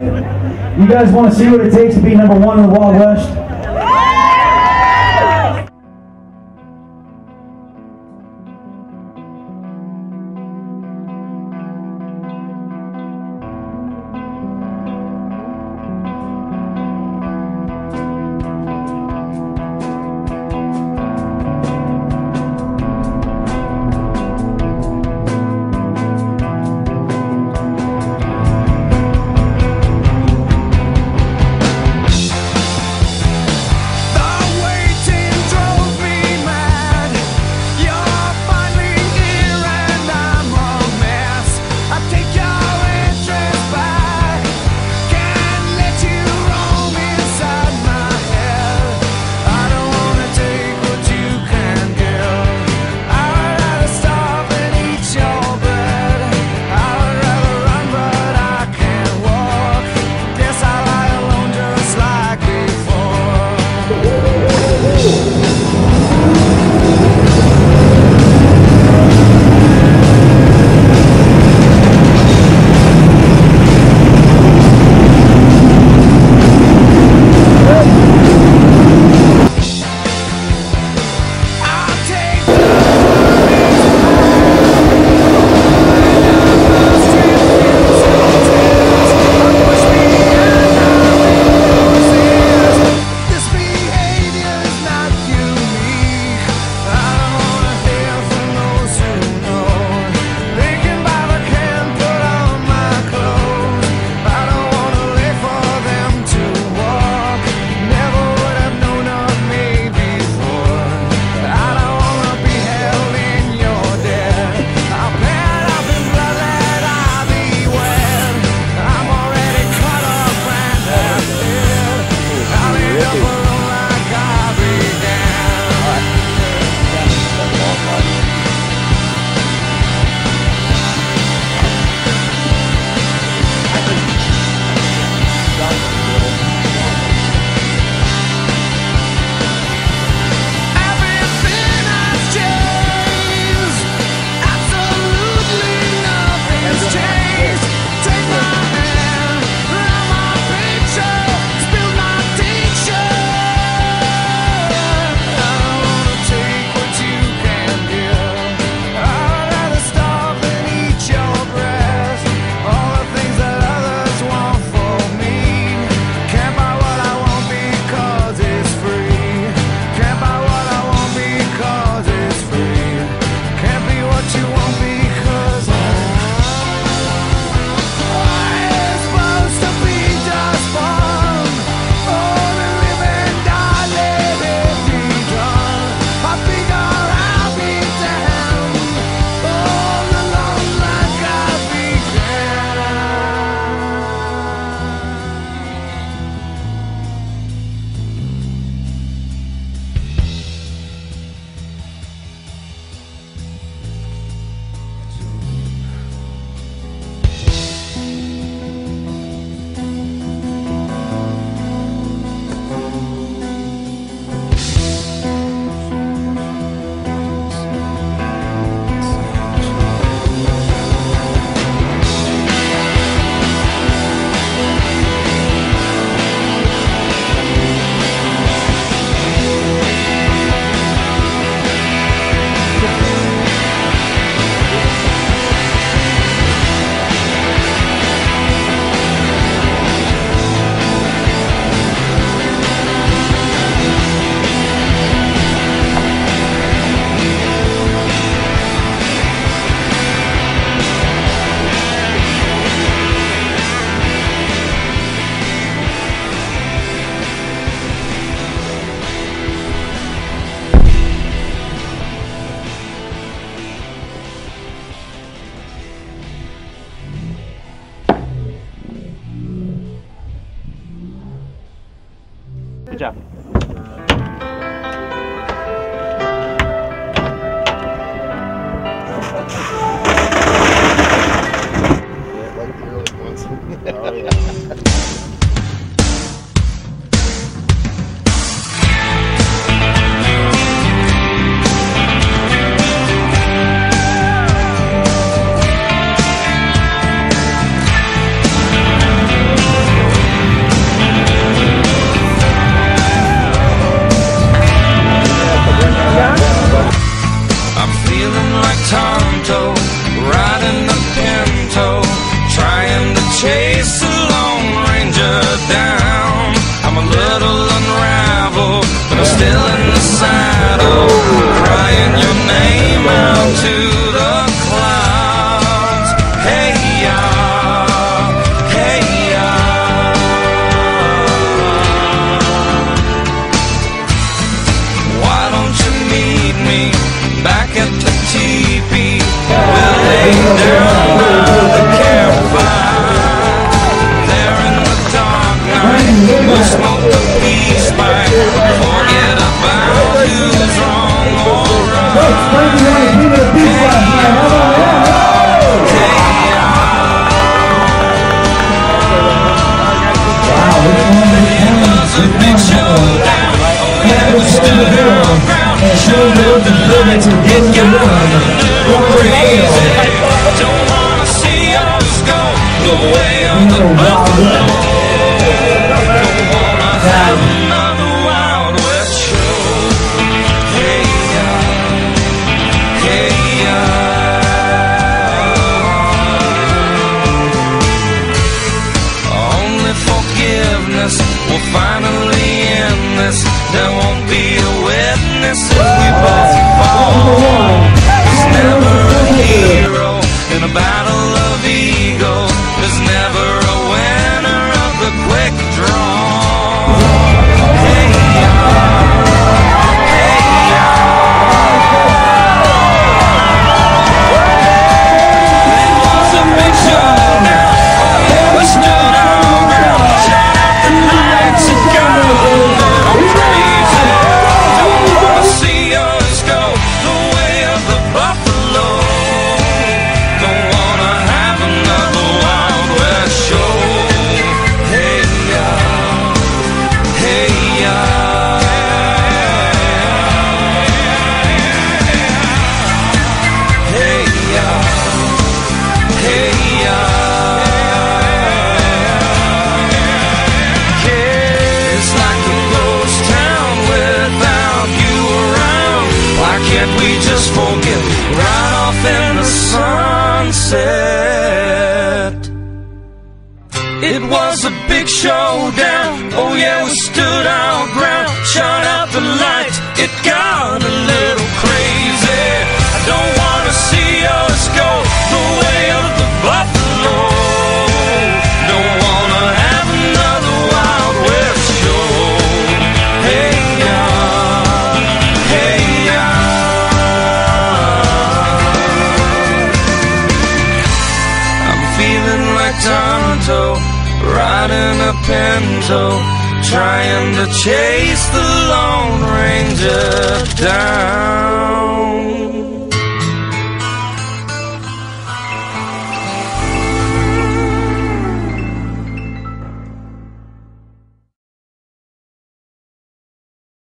You guys want to see what it takes to be number one in the Wild West? Good job. Yeah, like the early ones. Oh, yeah. peace back. Forget about who's wrong or right. Coach, thank you, man. Keep it a peace last night. How about that? Wow, It was a big showdown. Oh yeah, we stood our ground. Showed up the lights. It got a little crazy. Don't wanna see us go the way of the buffalo. Don't wanna have another Wild West show. Hey hey only forgiveness will finally end this. There won't be a witness if we both fall. There's never a hero in a battle of ego. There's never a winner of the quick draw. Hey it was a big showdown. Oh yeah, we stood our ground. Shut out the lights, it got a little crazy. Don't wanna see us go the way of the buffalo. Don't wanna have another Wild West show. Hey hey it's like a ghost town without you around. Why can't we just forget right off in the sunset? It was a big showdown. Oh yeah, we stood our ground. Shut out the lights. It got a little crazy. I don't wanna see us go the way of the buffalo. Don't wanna have another Wild West show. Hey I'm feeling like Tonto, riding a Pinto, trying to chase the Lone Ranger down.